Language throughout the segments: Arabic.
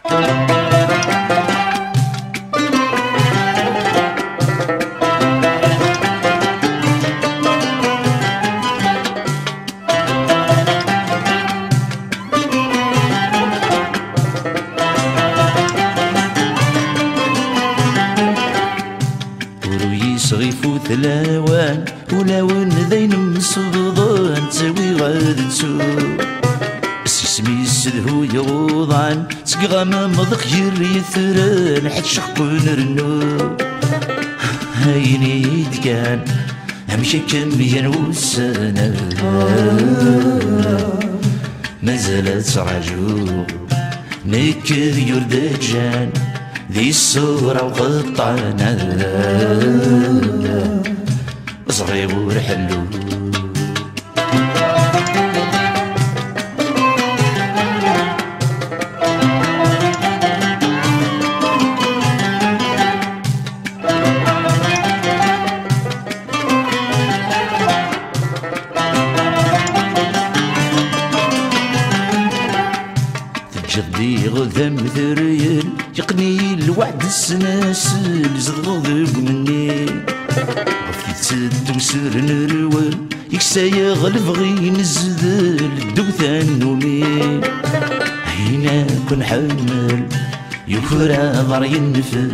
صغيفو ثلاوان ولاون ذين مصبضان تسوي غاد تسوق اسمي السدهو يوضعن سقغاما مضخ يري ثران حد شق ونرنو هايني كان همشي كم ينوسنا مازالت رجوع نكذ يردجان ذي الصورة وغطانا صغير ورحلو جدي غذا مثريل يقني الوعد السناسل زغضب مني غفي تسد وسر نروال يكسايا غلب غي نزدل الدوثان نومي هينا كن حمل يكرا ضر ينفل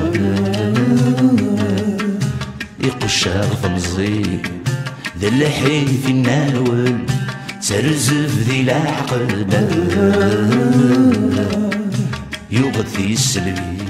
يقشا غفمزي ذا اللحي في الناول ترزف ذي العقل يغثي السلبي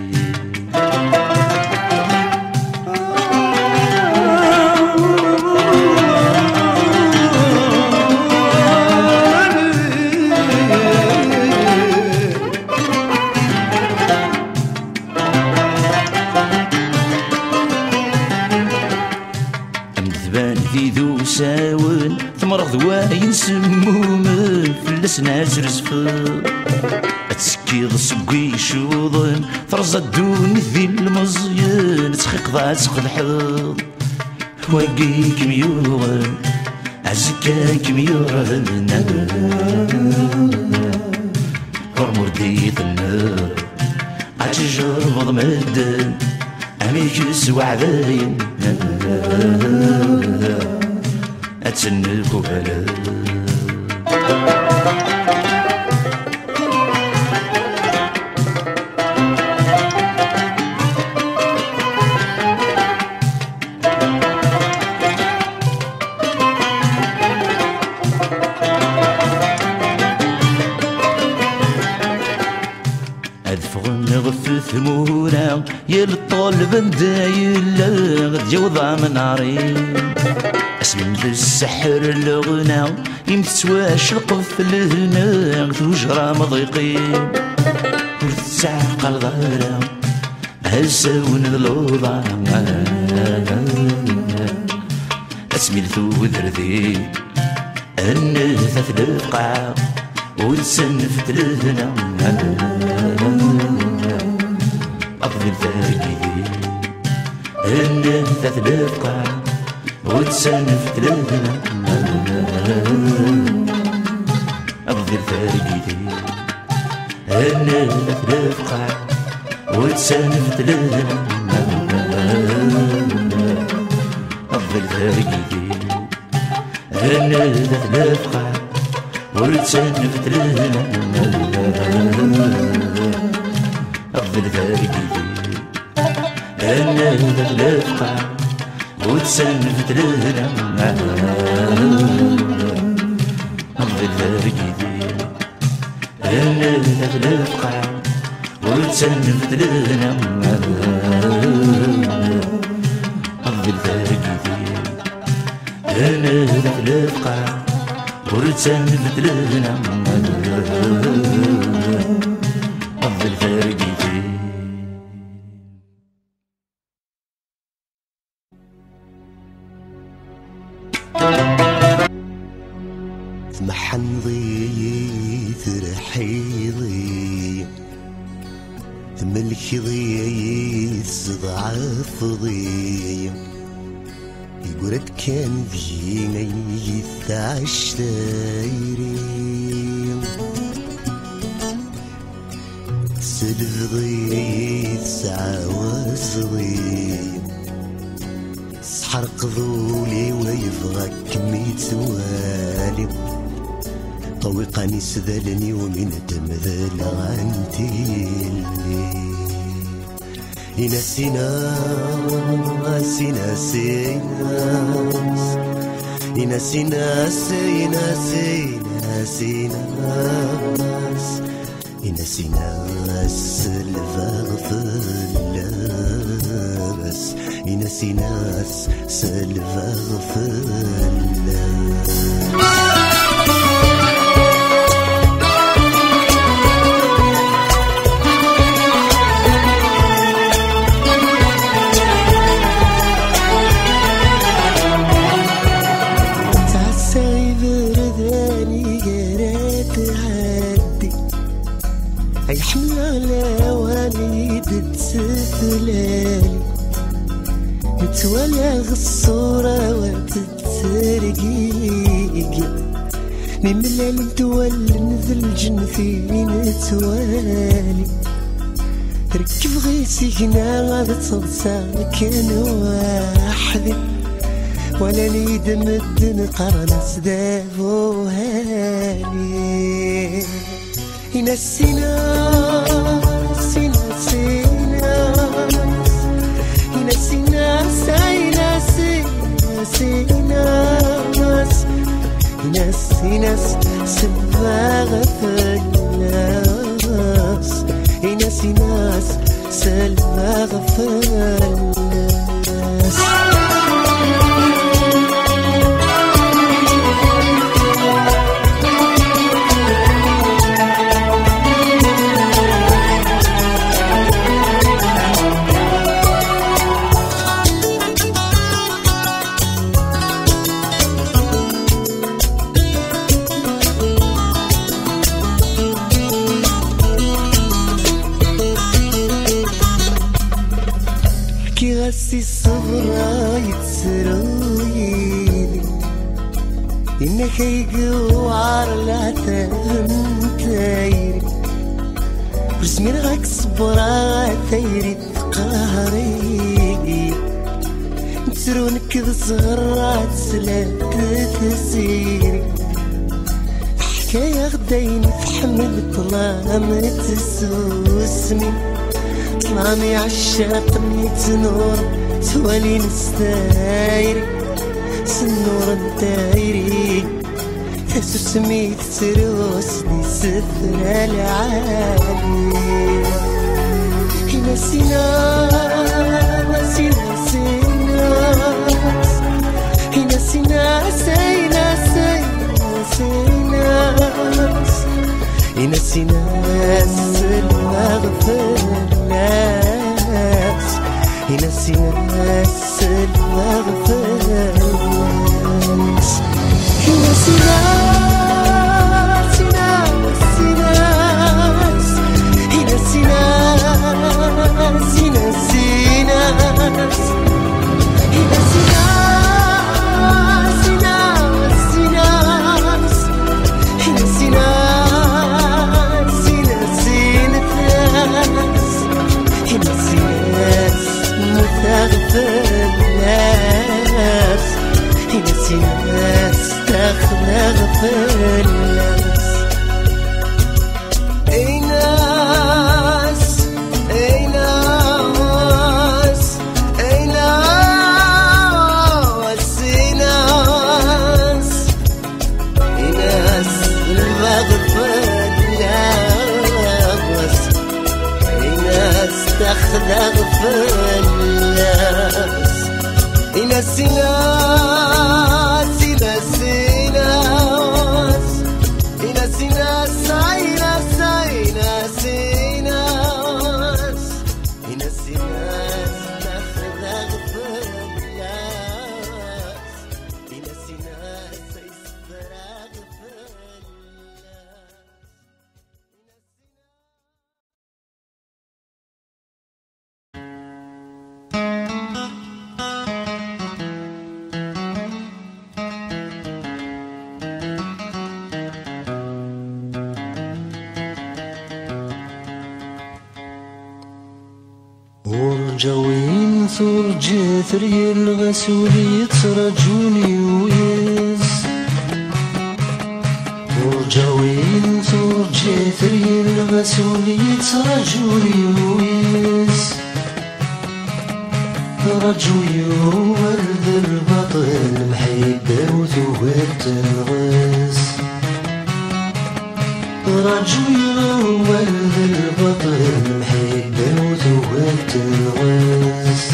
أمذبان في ذو ساون ثمرض واين سمومن فلس ناس رزفن تسكيض سقي شوضن فرز الدون ذي المزيان تخيق ضاع تسخد حظ واقيك ميوغن عزكاك ميوغن غرمور ديت النار عتجر مضمدن عميك سوى عذاين أتسنف وبلا أدفغن غف ثمورا يلطلب ندايل غد يوضع من عرين اسمن ذا السحر الغنى يمتسواش القف لهنا توجرى مضيقين وتتعقل غارة هزاون الوضع اسمي الثوذ ذي النثث القاع ونسنفت لهنا أفضل ثارقي النثث القاع وتسنفت لهنا أفضل ثارقي النثث القاع وتسنفت لهنا أفضل ثارقي النثث القاع وتسنفت لهنا أفضل ثارقي النثث القاع وتسنفت لهنا أفضل ثارقي النثث القاع وتسنفت لهنا أفضل ثارقي النثث القاع وتسنفت لهنا أفضل ثارقي محنضي ثرحيضي ملك ضي ضعف ضي يقولت كان فينا يثعش دايري سلفضي ساعة وصغير سحر قضولي ويفغك ميتوالي طويقاني سذلني ومن تمذل غنتي اللي ينسينا سينا سيناس ينسينا سينا سينا سيناس ينسينا الفغفلس ينسينا الفغفلس يحمل على والد تسفلالي نتولى الصورة وتترقيقي من ملال نتولى نذل جنفي نتوالي ركب غيسي هنا غادي تصدسا كان وحدي ولا نيد مدن قرن سدافو هالي ينسينا سينا سيناس ينسينا سينا سينا سيناس ينسينا سلفا غفلناس ينسينا سلفا غفلناس غسي الصبرا يتسرويلي إنك يقوار لا تنتايري ورسمين غاك صبرا تايري تقهري نترونك ذا صغرات سلات تسيري حكاية غداين تحمل طلام تسوسني طلامي عشاقني تنور توالي نستايري سنور نتايري تاسو سميت تروسني سفر العالي ينسينا سينا سيناس ينسينا سينا سينا سيناس ينسينا المغفلات ينسينا المغفلات ينسينا سينا سيناس ينسينا سينا سيناس ينسينا سينا سيناس ينسينا الناس ينسي الناس تغفل الناس اي ناس اي ناس اي ناس اي ناس اي ناس المغفل الناس اي ناس تغفل الناس ينسينا سينا سيناس ينسينا سينا سينا سيناس ينسينا نغفل الناس ينسينا سيسفر غفل ورجاوين ثرجات ريال غسولي ترجوني ويس ورجاوين ثرجات ريال غسولي ترجوني ويس رجوي ورد البطل محيبة وثوات الغاس رجوي ورد البطل محيبة وثوات الغاس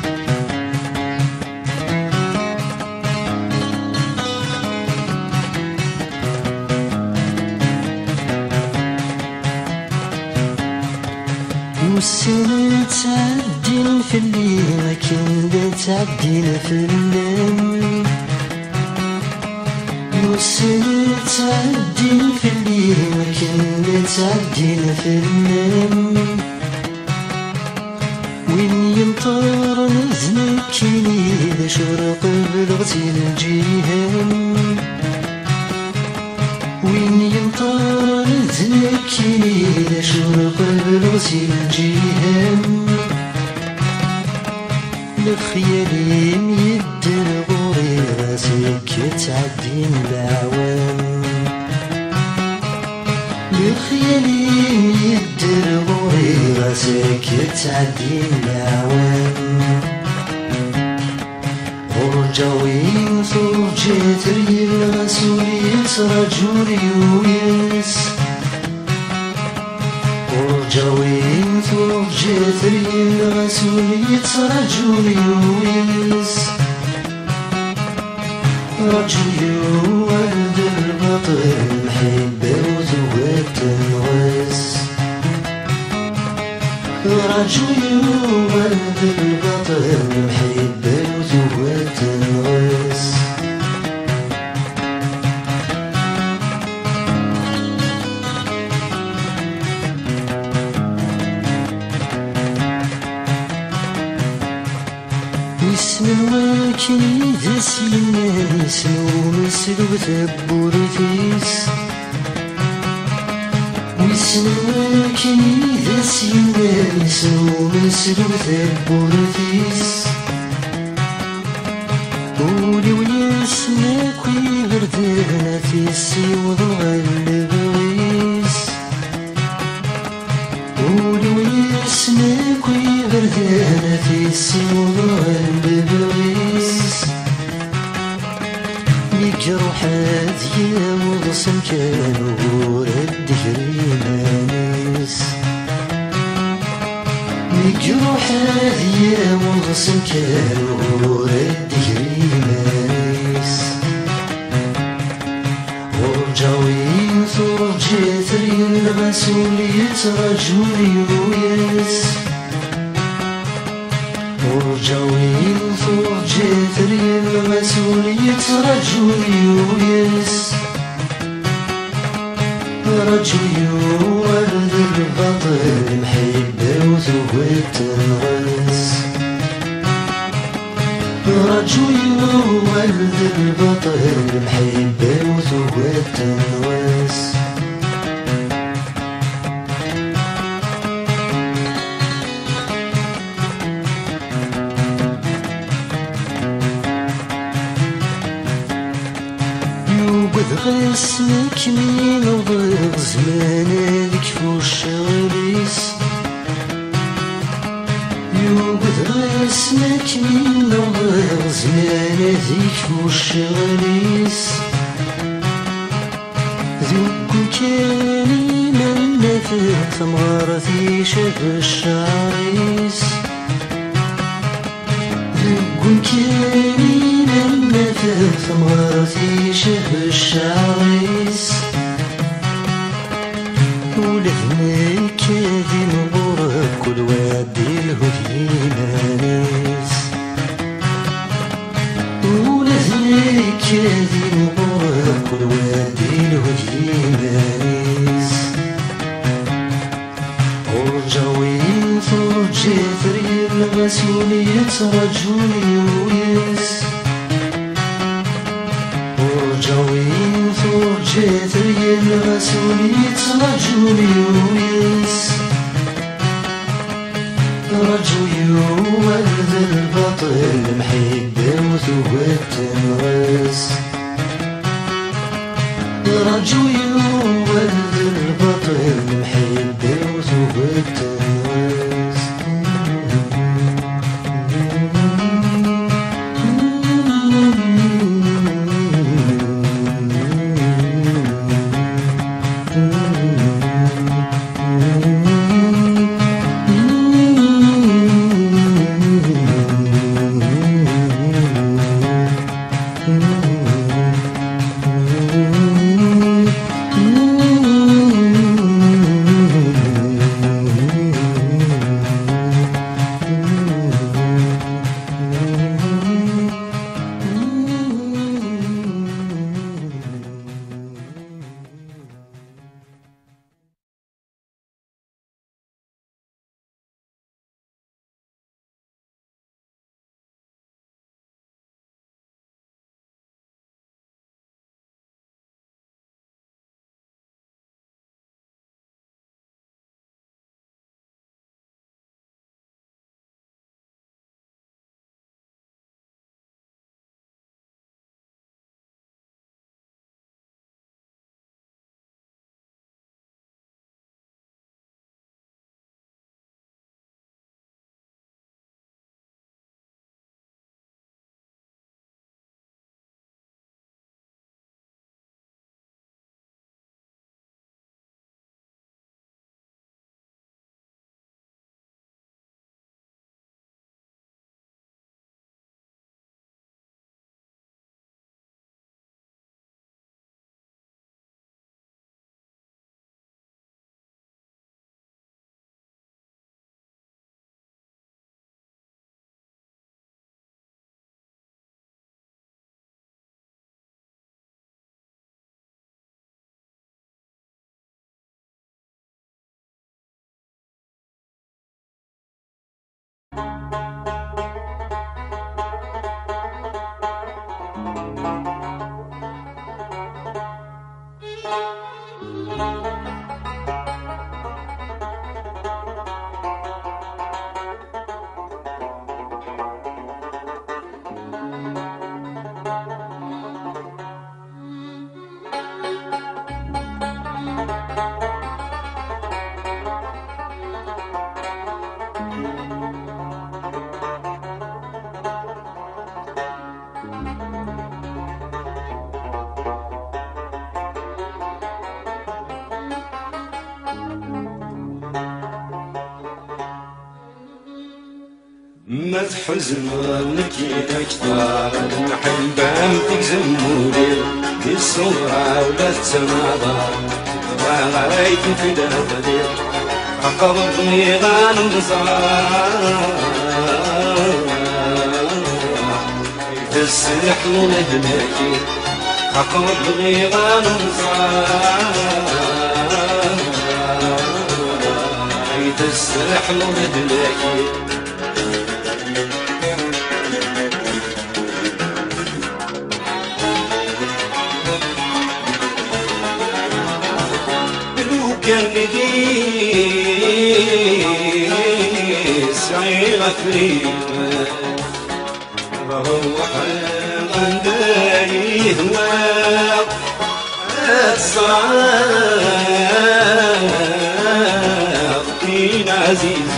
والسنة تعدين في اللي ما كنت تعدين في الليل والسنة تعدين في اللي ما كنت تعدين في الليل وين يمطر نزلك كيني إذا شرق بلغتي الجيهان وين يمطر نزلك كيني إذا شرق بلغتي الجيهان لخيالي ميدر غوري راسك تعدين العوام لخيالي ميدر غوري راسك تعدين العوام ورجاوين ثرجات ريال غسولي ترجوني ويس ورجاوين ثرجات ريال غسولي ترجوني ويس رجوي ورد البطل محبة وثوات الغاس رجوي ورد البطل محبة وثوات الغاس اسم الواكي ذا سينا اسمه مسلوب ثبورتيس واسم الواكي ذا سينا اسمه مسلوب ثبورتيس قولي وياسمك ويبردنا في السيوض الغلب غيس قولي وياسمك ويبردنا في السيوض الغلب غيس مجروحات يا مغصن كانوا ورد كريمانيس مجروحات يا مغصن كانوا ورد كريمانيس ورجاوين ثرجات ريال غسولي ترجوني ويس ورجاوين ثرجات ريال غسولي ترجوني ويس رجوي ورد البطل محبة وثوات الغاس رجوي ورد البطل محبة وثوات الغاس غسمك مين وضيق زمانك فوش غليس يوقد غسمك مين وضيق زمانك فوش غليس ذوق كاني من نفذ ثمرتي شف الشعريس ذوق كاني من نفذ ثمرتي شف الشعريس ولهناك هذي نغرق كل وادي الهدي مانيس ولهناك هذي نغرق كل وادي الهدي مانيس ورجاوين ثرجات ريال غسولي ترجوني ويس ورجاوين ثرجات ريال غسولي ترجوني ويس رجوي ولد البطل المحبة وثوبت النغس رجوي ولد البطل المحبة وثوبت النغس ما تحزن نكي أكثر نحبهم فيك زمولي دي الصورة ولا التماضى وغايت في داخلي أقربني غنمزار السحن ونهلاكي أقربني غنمزار السحن ونهلاكي كان سعي غفريمة بروح غنداي هواك الصاغتين عزيز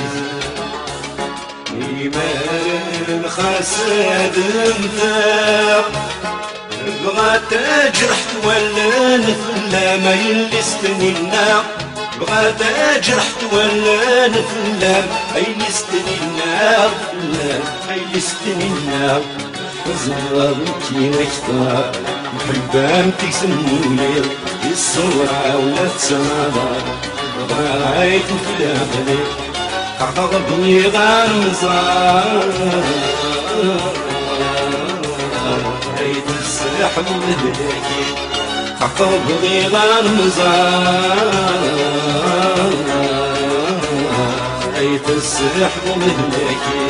إيمان خساد مثاق بغات جرحت ولا نفلا ما يلستني النار بغات جرحت ولا نفلا ما يلستني النار ما يلستني النار حزنتي واختار محبامتك سمولي الصورة ولا التماضى بغايت نفلا غلي قربني غنزار عيد السحب ودهكي قربني غنزار عيد السحب ودهكي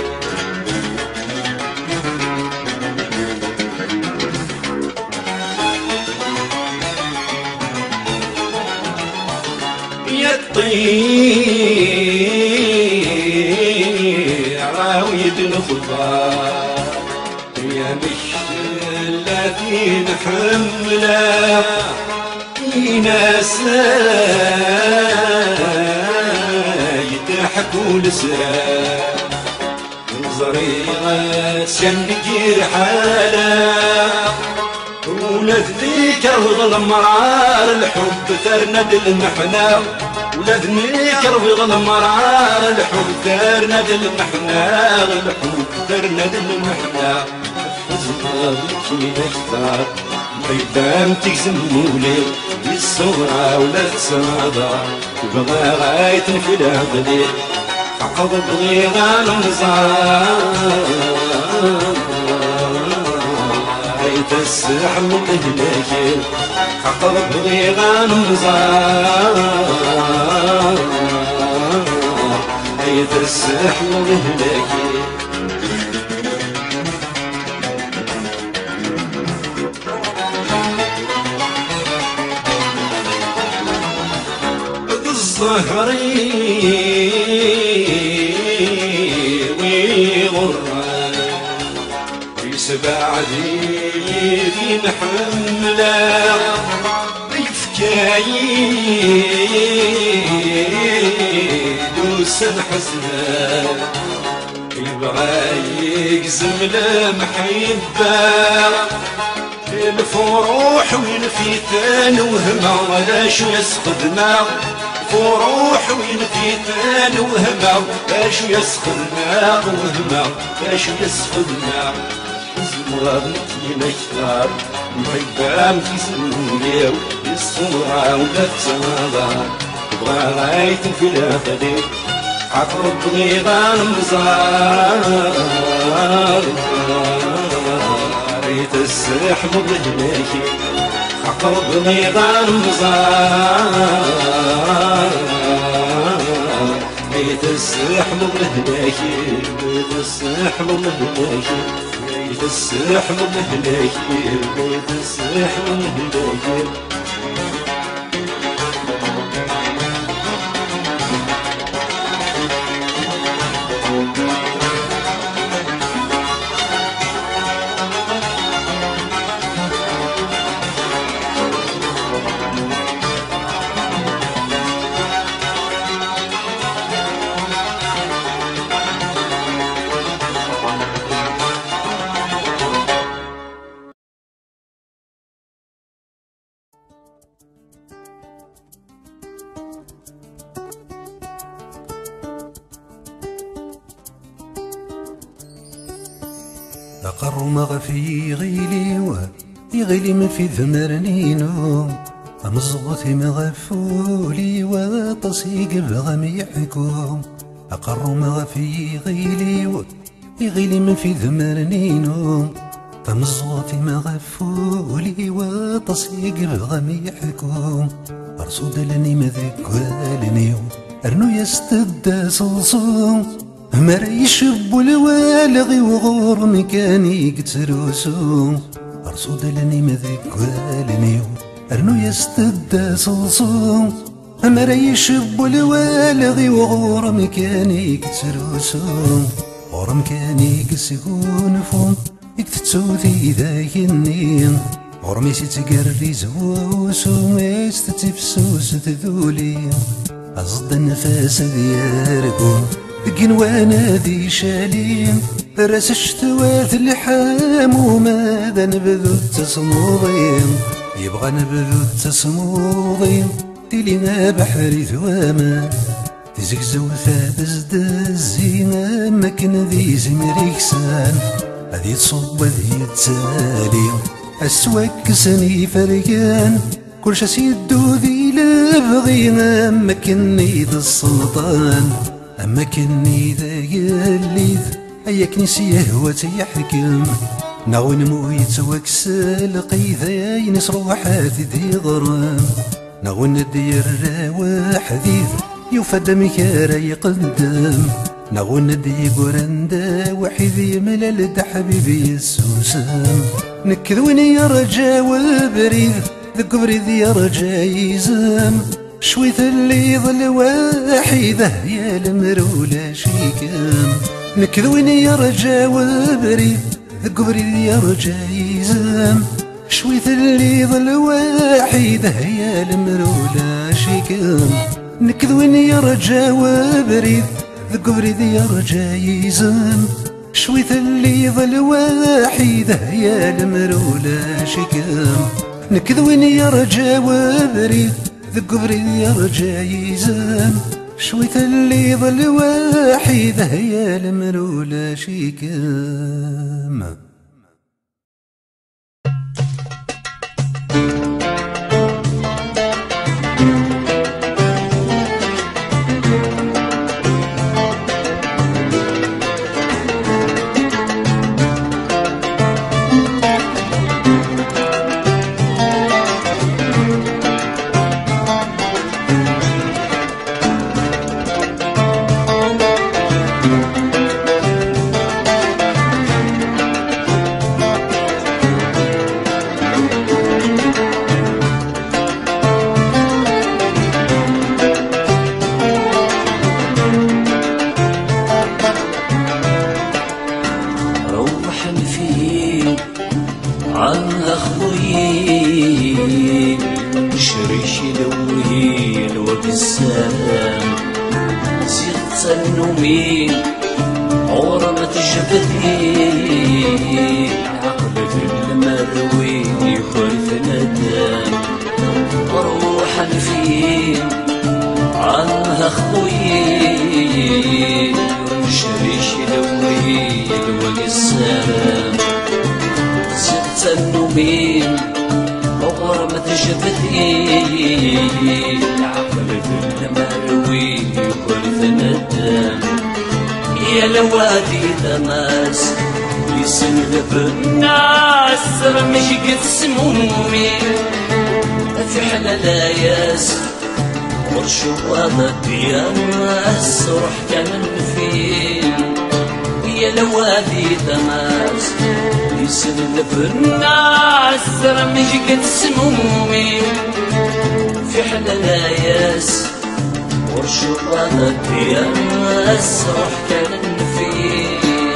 يا الطير الخضار يا الذي نحمله ناس يضحكوا لسان نظري سنجير حاله ولذني كرض المرار الحب ترند المحنة ولذني كرض المرار الحب ترند المحنة الحب ترند المحنة زمانك نختار قدام تكزمولي بالصغرى ولا تصادى بغا غاية في العقلي عقب بغيغا المزار السحب مهلكي عقب بغيغا المزار هيت السحب مهلكي الظهري ويغرى يسبعدي في نحمله يفكايد وسنحزنه يبغى يقزم المحبه الفروح والفتان وهمه ولا شو يسقدنا فروح والفتان وهمه لا شو يسقدنا وهمه لا شو يسقدنا زمرتي نختار محبام في سنولي الصورة ولا تصادى تبغى غاية في الأخدي عقرب بغيغان مزار ريت السحب بهلاكي عقرب بغيغان مزار ريت السحب بهلاكي ريت السحب بهلاكي بيت السحب مهلاكي بيت السحب مهلاكي أقرمغ في غيلي ويغلي ما في ذمرنينو أمزغتي مغفولي وطسيق بغم يحكم أقرمغ في غيلي ويغلي ما في ذمرنينو أمزغتي مغفولي وطسيق بغم يحكم أرصد لني مذكوالني أرنو يستدى صوصوم مر يشب الوالغ وغور مكاني قتروسو أرصد لني مذكوالني أرنو يستدى صوصو مر يشب الوالغ وغور مكاني قتروسو غور مكاني قسكون فون يكتتو ذي ذاك النين غور ميسي تقري زوسو ميس تتفسوس تذولي أصد النفاس دياركم قنوانا ذي شالين راس الشتوات اللحام وماذا نبذو التصموضين يبغى نبذو التصموضين تلينا بحري ثواما تزكزو ثابز الزينة مكن ذي زمريكسان هذي تصب ذي تسالي أسواك سني فرقان كل شاس يدو ذي لبغينا مكني ذا السلطان أما كني ذا يليذ أياك نسيه وتيحكم ناو نمو يتوكسل قيذا ينس روحات ذي غرام ناو ندير واحديث يوفد مكارا يقدم ناو ندي قرندا وحيد يملل دا حبيبي السوسام نكذوني يا رجا والبريد ذك بريد يا رجا يزام شويث اللي ظل واحدة يا المرولة شيكام نكذويني يرجع وبريد قبريد يرجع يزام شويت اللي ظل واحد هيا المرولا شيكام نكذويني يرجع وبريد قبريد يرجع يزام شويت اللي ظل واحد هيا المرولا شيكام نكذويني يرجع وبريد قبريد يرجع يزام شويت اللي ظل واحد هيا المرولا شيكام عنها خويي شريش لوهي الوقت السلام زيغت النومين عورة تجبدي عقبة المروي يخلف ندام روحا فين عنها خويي شريش لوهي الوقت السلام النومين مغرمة جبتي عقبة المروي يخلف ندام يا لوادي تماس يسلب الناس رمش قد سمومي في حلال ياس ورشوضة يا ناس روح كان فين يا لوادي تماس يسلب الناس رمش قد سمومي في حلال ياس ورشوضة يا ناس روح كان فين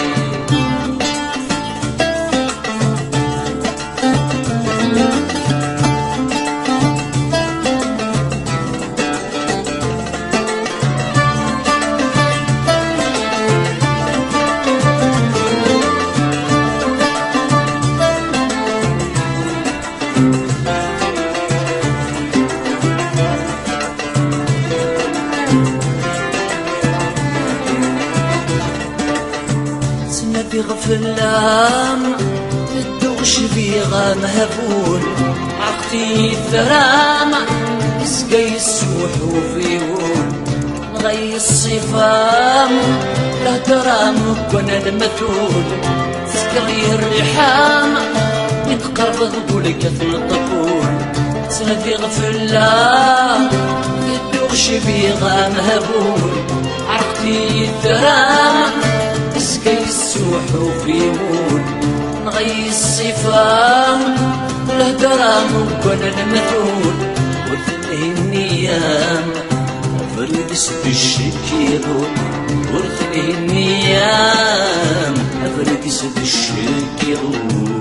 غفلام تدوغش بيغا مهبول عقتي الثرام اسقي السوح وفيول نغي الصفام لا درام كنا المثول سكري الريحام يتقرب ضولك الطفول سنتي غفلام تدوغش بيغا مهبول عقتي الثرام اسقي السوح وفيمول نغي الصفام له درام وكنا المثول وثني النيام فرد سد الشكيرون وثني النيام فرد سد الشكيرون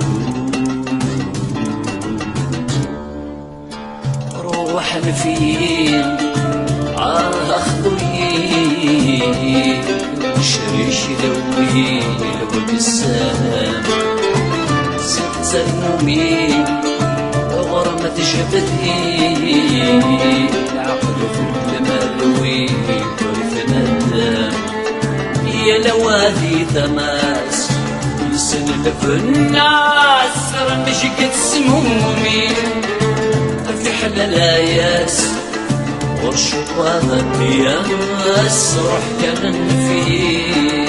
روح فين أخذي شريش دوي الوقت السلام ست النومين وغرمة جبتي العقل في المروي كيف ندام يا لوادي تماس يسلف الناس رمش قد سمومي في حلال ياس ورشوضة يا ناس روح كان فيه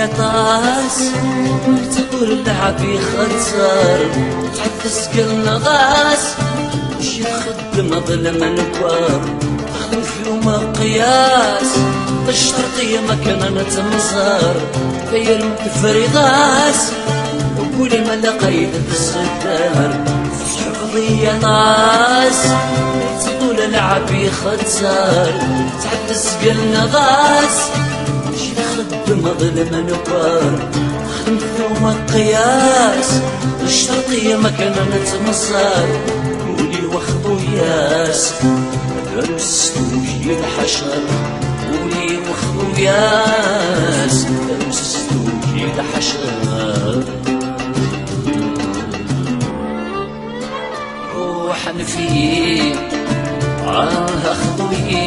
يا طاس تقول اللعب خنصر تحدث قلنا غاس مش يخدم ظلم نكبر خدم فيهم قياس الشرطية مكان نتمصر في المتفرغاس وقولي ما لقيت الصدار حفظي يا ناس تقول العبي خنصر تحدث قلنا غاس مش يخدم ظلم نكبر خدم فيهم قياس الشرطية مكان نتمصر قولي واخذوا ياس درستوكي الحشر قولي واخذوا ياس درستوكي الحشر روحا فيه اخذوا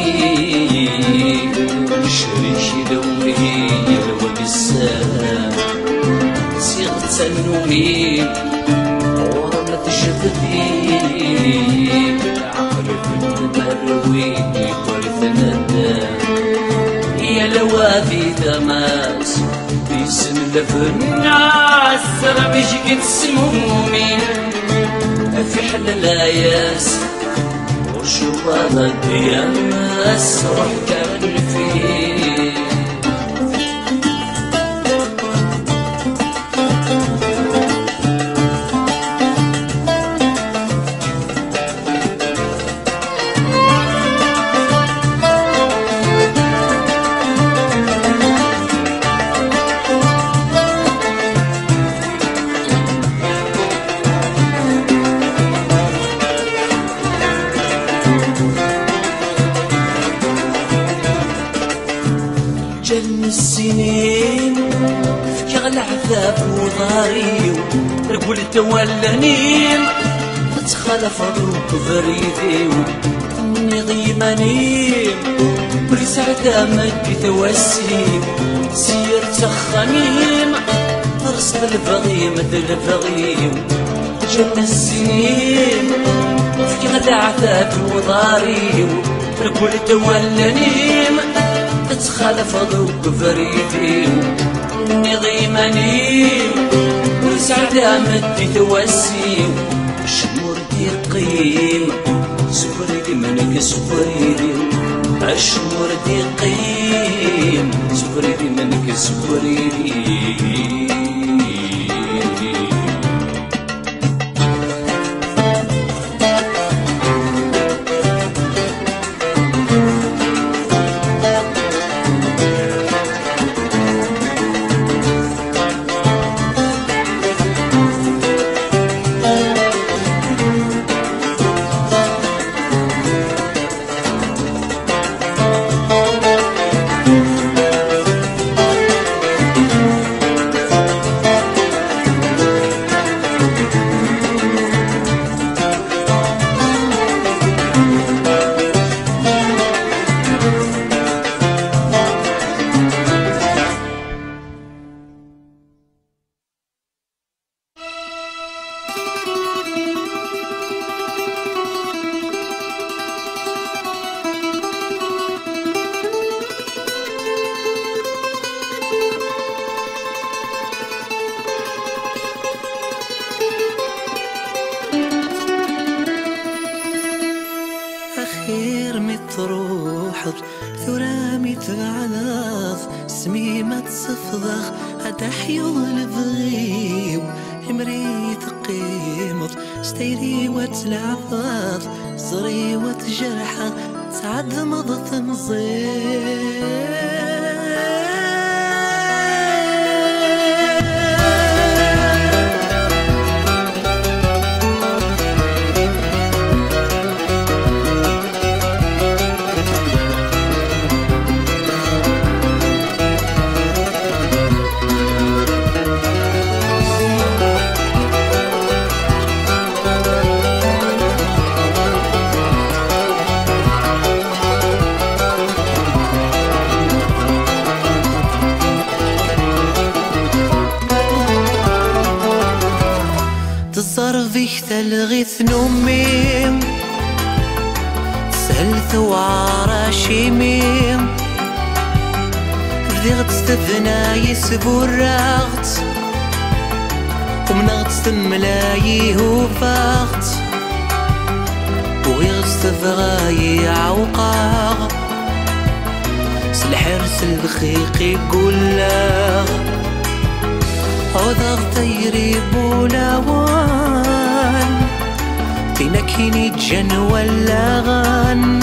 شريك دوري وبالسلام صيغة النومي ورملة جبدي عقرب المروي ورثنا الدم يا لوافي تماس باسم الناس رميش قد سمومي في حل الاياس وشوال الدياس روح كان فيه جن السنين فكي العذاب وضاري رقول تولنين تتخلف ضروك فريدي اني ضيمانين بريس عدامك توسيم سير تخميم رصد الفغيم الفغيم جن السنين فكي العذاب وضاري رقول تولنين تتخلف ضوك فريدي نظيماني وسعدا مدي توسي شمور دي قيم سفريدي منك سفريدي الشمور دي قيم سفريدي منك سفريدي خير متروحض ثرامي تبعلاث سميمة تصفضخ أتحيو البغيو همري تقيمط ستيري وتلعفاث صري وتجرحة تعد مضت مزيد تصرفيك تلغيث نومي سهلت وعراشي ميم ذيغت ستفنا يسبورغت ومنغت ستملاي هوفاغت ويغت ستفغاي عوقاغ سالحرس البخيق يقولاغ عوضاغ تيري بولاوان فينا كيني جن ولا غان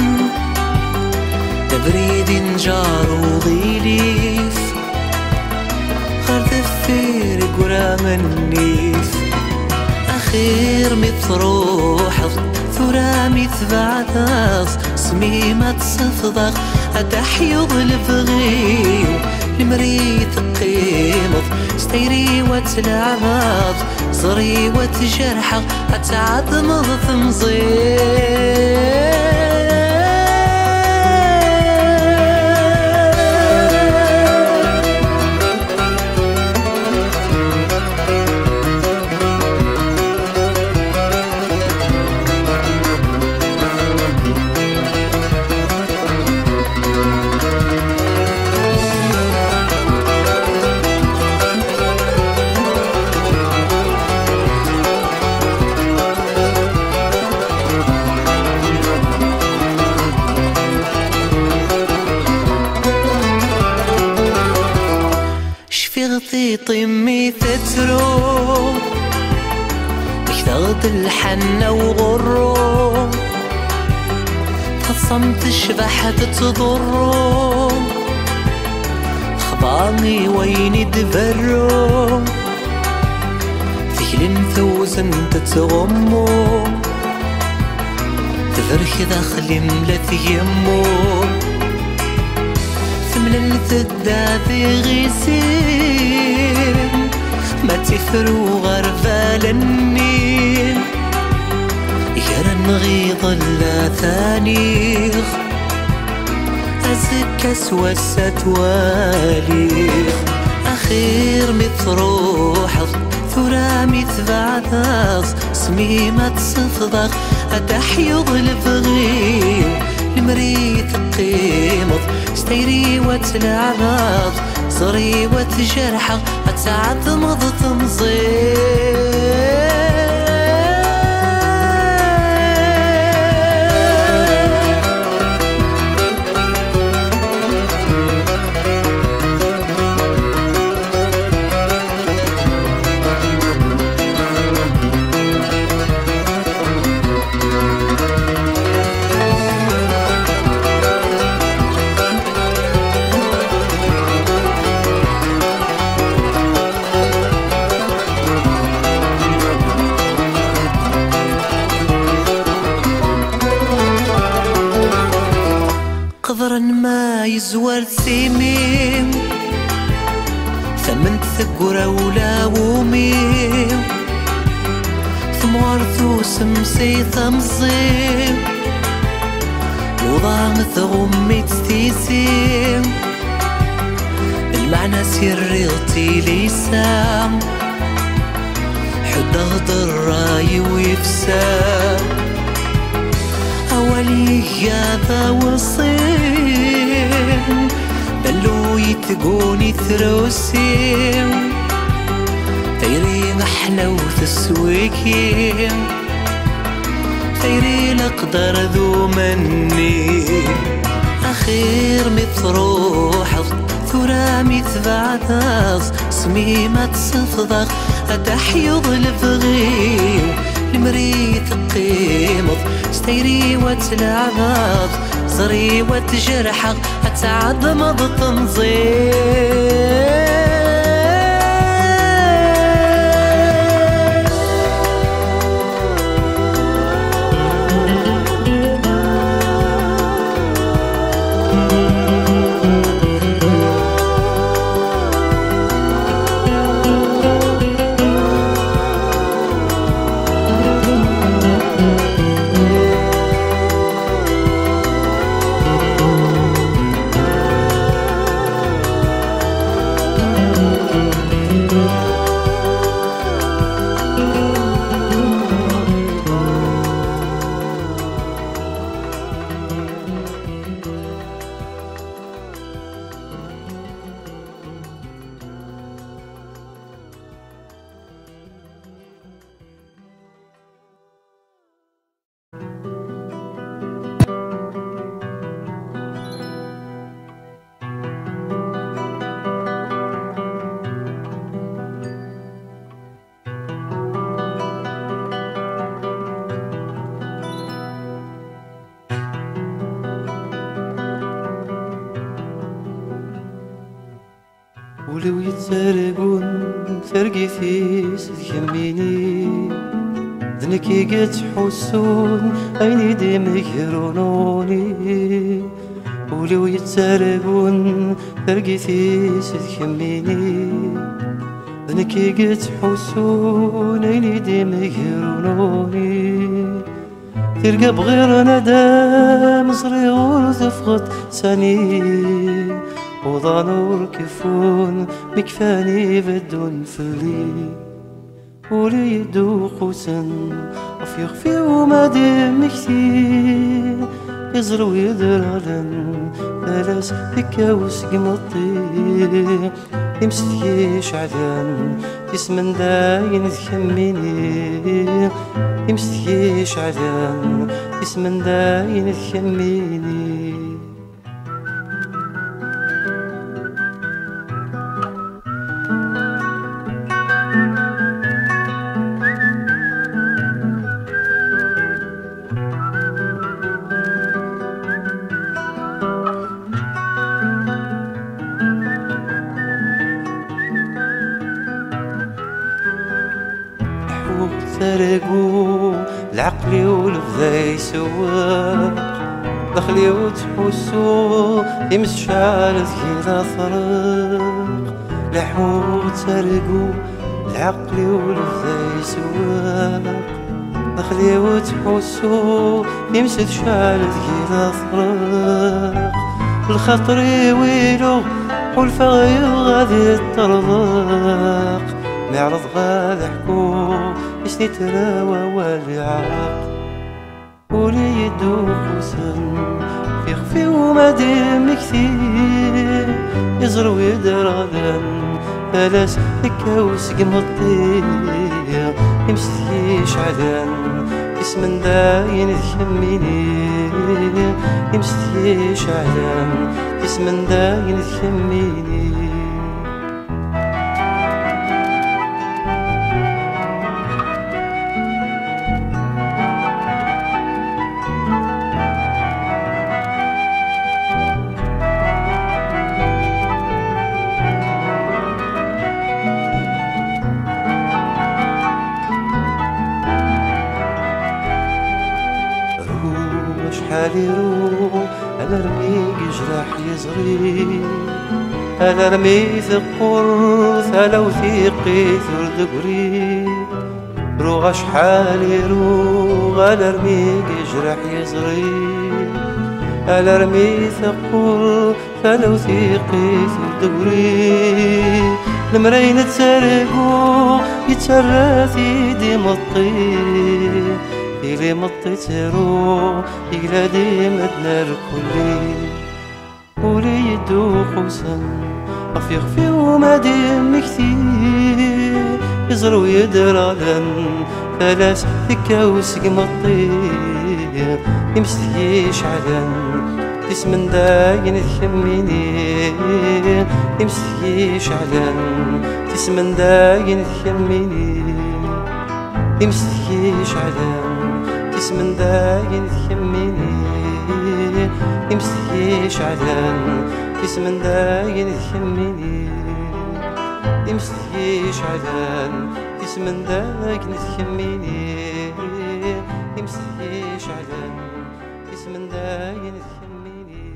تبريد نجار وغيليف غرد الثير قرام النيف أخير متروح ثرامي ثبعثاث سميمة تصفضغ أتحيض الفغيو المريت قيمض ستيري وتلعباض صري وتجرحق أتعظمض ثمزير شفيغتي طمي تترو بيثغد الحنة وغرو تصمت شبح تتضرو خضامي وين دبرو ثقل ثوزن تتغمو تذرخ داخل ملث يمو ثمل الثداذي غيسين ما تفرو غرفال النيل يرن غيظ اللاثانيخ أزك سوسة واليخ أخير متروح ثرامي ثبعثاث سميمة تصفضغ أتحيض الفغيو المريت قيمض ستيري وتلعباض صري وتجرحق أتعظمض تمزير قذرا ما يزور ثيميم ثمن ثقرة ولا وميم ثم ورثو سمسي ثمزيم وضع مثغمي تستيسيم المعنى سري ليسام حد أغدر راي ويفسام أولي هذا وصيم بلو يتقوني ثروسيم تيري محلى وتسويكيم تيري الأقدر ذو مني أخير متروح ثرامي ثبعثاث سميمة تصفضغ أتحيض الفغيو المريت قيمض ستيري وتلعباض صري وتجرحق أتعظمض تنظير ولو يتسرقون ترقيثيس تكميني ذنكي قد تحسون عيني ديما يهرونوني ولو يتسرقون ترقيثيس تكميني ذنكي قد تحسون عيني ديما يهرونوني تلقى بغير ندم صغير تفقد سني وضانور كفون مكفاني بدون فلي ولي يدوق وسن أفيق في ومادم كثير يزرو يدرالن ثلاث تكاوس قمطي يمسكيش علان يسمن داين تخميني يمسكيش علان يسمن داين تخميني سرقوا العقل والفضا يسواق دخلي وتحسوا يمس شعلت كذا فرق لحوت سرقوا العقل والفضا يسواق دخلي وتحسوا يمس شعلت كذا فرق الخطر ويلو والفغير غادي الطرق معرض غادي حكو يسني تراوى والعاق ولي يدوق وسن في خفي ومادم كثير يزرو يدرغدن ثلاث تكاوس قمطي يمسكيش علان يسمن داين تخميني يمسكيش علان يسمن داين تخميني شحال يروح انا رميك جراح يزغي انا رمي ثقور ثلا وثيقي ثرد قري روغ شحال يروح انا رميك جراح يزغي انا رمي ثقور ثلا وثيقي ثرد قري المراين تسرقو يتسرث يدي مطي إلي مطيترو إلى ديما دنار كلي ولي يدوق وسن أفيق في ومادم كثير يزرو يدرالن ثلاث تكاوس قمطي يمسكيش علن تسمن داين تخميني يمسكيش علن تسمن داين تخميني يمسكيش علن تسمن داين تخميني يمسكيش علان تسمن داين تخميني يمسكيش علان تسمن داين تخميني يمسكيش علان تسمن داين تخميني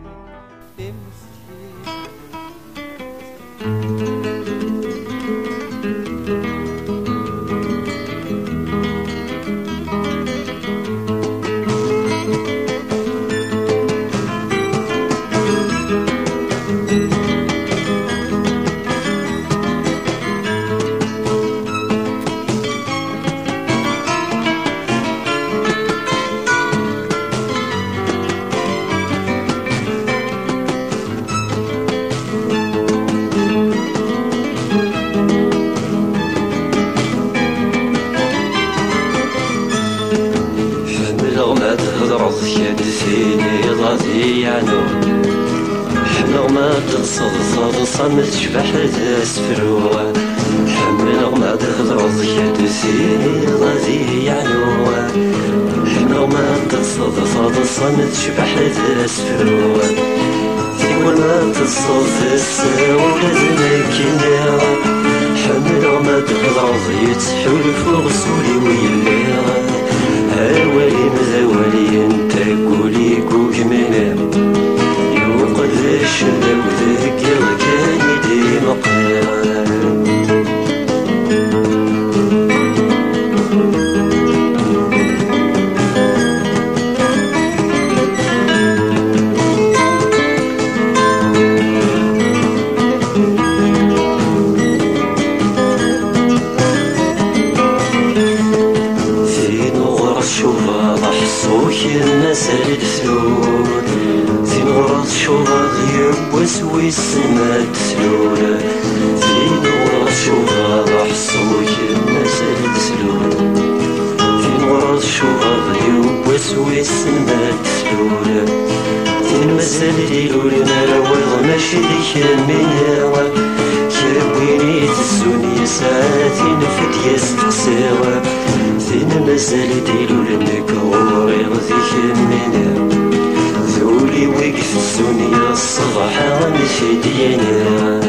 سيني غادي يعنو حمل ما تصد صمت شبح تسفرو حمل ما تهضر ضياد سيني غادي يعنو حمل ما تصد صمت شبح تسفرو ولا تصف الساولة ذنكنا حمل ما تغضغ يتحلف غسولي ويلا هاولي مذاولي انت قولي كوك منام يوقد الشمل وذكر كان يدي مقرار المسال الثلول زين غرض شوفاض يبوسوي السما تسلول زين غرض شوفاض حصوك المسال الثلول زين غرض شوفاض يبوسوي السما تسلول زين مسال ديلول نراوض ماشي ديك المناوة كابويني تسوني ساعتين فدياس تساوى زين مسال ديلول نكوري غزيك المنام ذولي وقف السوني الصباح غنشي دينا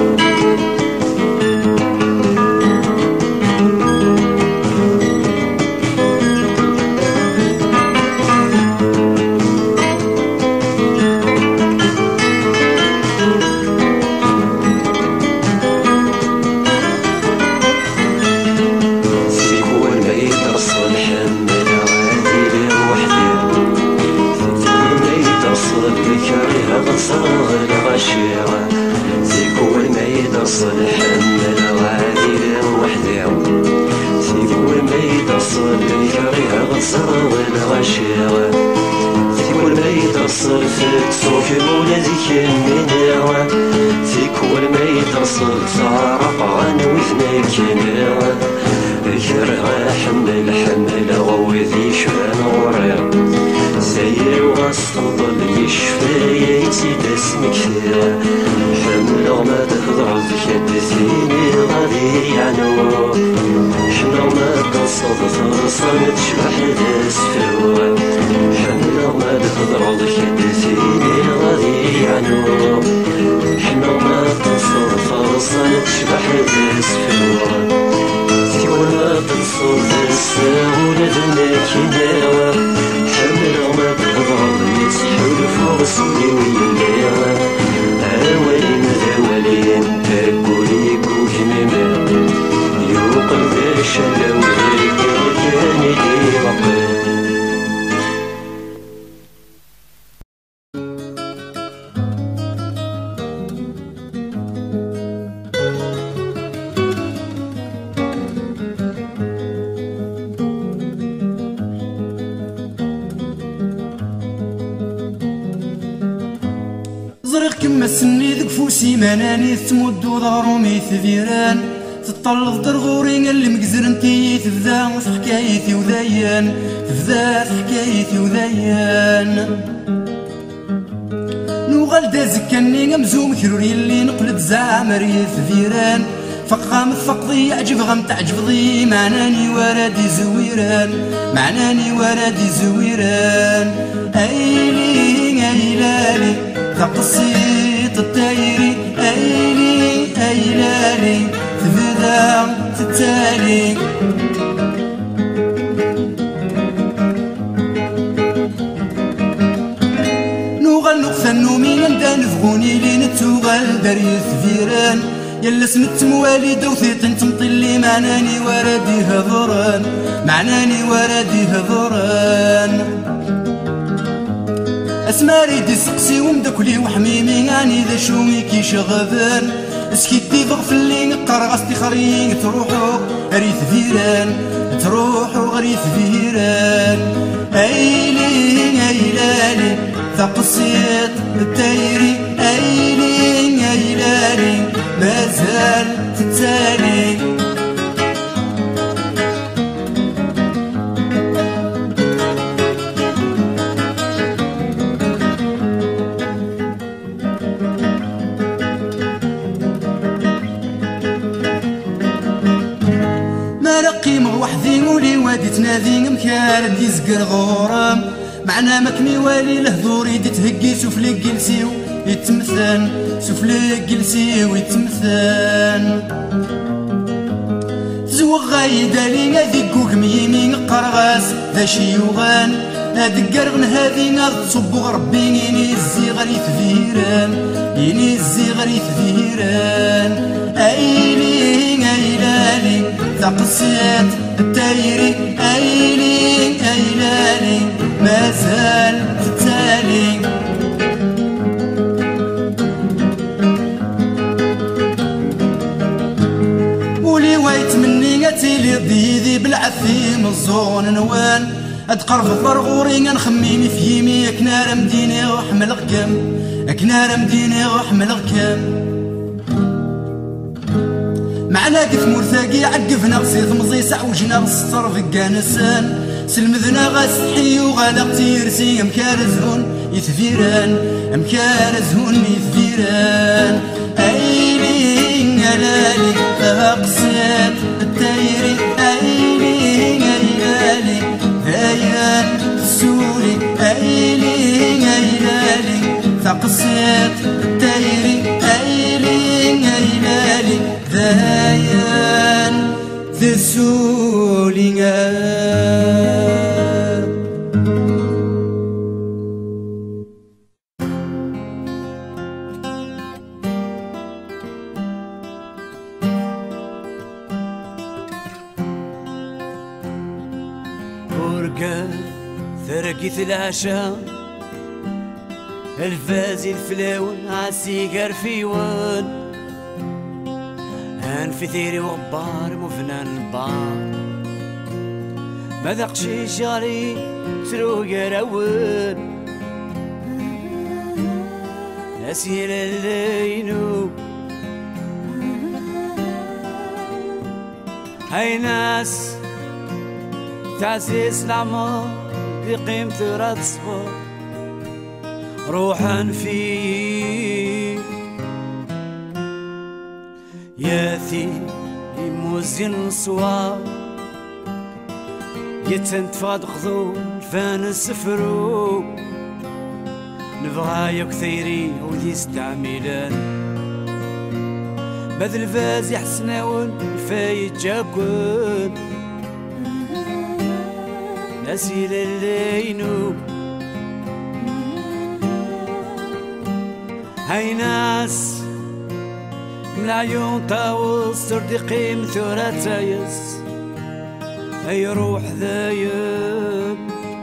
سيماناني تمدو ضرومي ثبيران تطلق درغورين اللي مقزرنتي تبدا في حكايتي وذيان تبدا في حكايتي وذيان نوغل دازكني مزوم كروري اللي نقلب زعمر ثبيران فقام فقضي يعجب غم تعجبضي معناني ورادي زويران معناني ورادي زويران ايلي ايلالي تقصيت التايري ايلي ايلالي تبدا تتالي نوغل نقفنو من ندان فغوني لي نتوغل دري ثفيران يلا سمت موالي دوثيت تمطلي معناني ورادي هضران معناني ورادي هضران اسماري دي سقسي ومدكلي وحميمي يعني ذا شومي كي شغفان اسكيتي ضغف اللي قرغستي خريق تروحو غريث فيران تروحو غريث فيران ايلي ايلالي تقصيت التايري ايلي ايلالي مازال تتالي وادي تنادي مكان دي زقر غورام معنا مكني والي له ذوري دي تهقي سفلي جلسيو يتمثل سفلي جلسي ويتمثل زوغ غايدا لينا ذيكوك ميمين قرغاس ذا شيوغان هاد قرغن هادي ناض تصبو ربي يني الزيغر يثفيران يني الزيغر يثفيران ايلي ايلالي تقسيت التايري ايلي ايلالي مازال التالي ولي وايت مني غتيلي ضيذي بالعثيم الزون نوان اتقرب فرغوري نخميني في يمي اكنار مديني وحمل غكام اكنار مديني وحمل غكام معنا كث مرثاقي عقفنا غسيث مزي سعوجنا غسطر فكانسان سلمذنا غاسحي وغالق تيرسي مكارزهون يثفيران مكارزهون يثفيران ايلي غلالي فاقسات التايري ايلي غلالي هيان السوري ايلي غلالي فاقسات التايري ايلي غلالي هيان السوري ثرقيت العشاء الفازي الفلاون عالسيقار فيوان هان في ثيري وغبار مفنان البار ما ذاقشي شغالي تروق راون ناسي اللينو هاي ناس تعزيز العمر بقيمة راد الصبر روحا فيه ياثي يموزن الصواب يتنتفاد خذو الفان السفرو نبغى يكثيري وذي استعملان بذل الفاز يحسناون الفايت جاكون ناسي للينو هاي ناس من العيون طاوس تردي قيم ثورة تايس هاي روح ذايب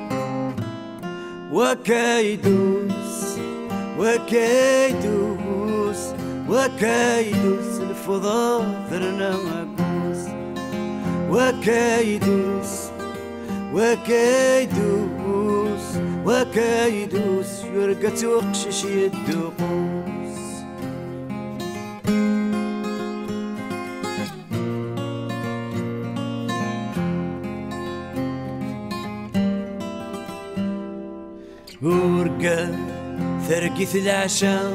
وكايدوس وكايدوس وكايدوس الفضاء ذرنا مكوس وكايدوس وكايدوس وكايدوس يرقى وقشش يدوقوس ورقى ثرقيت العشاء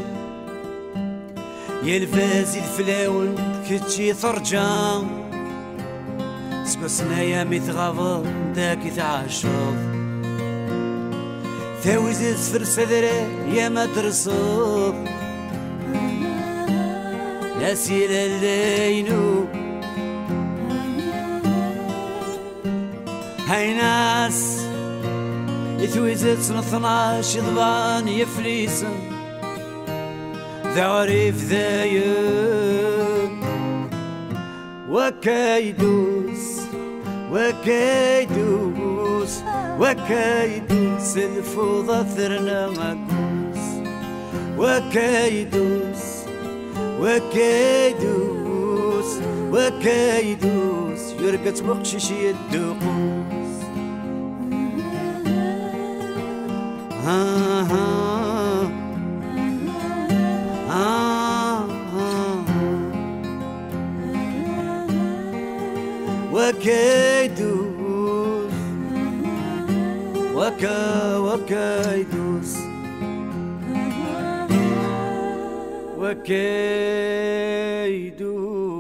يا الفازي الفلاون كتشي ثرجان سكسنا يا متغافر داك يتعشض ثاوز سفر صدري يا مدرسوض ناسي للينو هاي ناس يثويزت سنة 12 ضبان يفليسن ذا عريف ذاين وكايدوس وكايدوس وكايدوس الفوضى ثرنا مكوس وكايدوس وكايدوس وكايدوس يرقت بقشش يدوقوس ها ها وكايدوس وكايدوس وكايدوس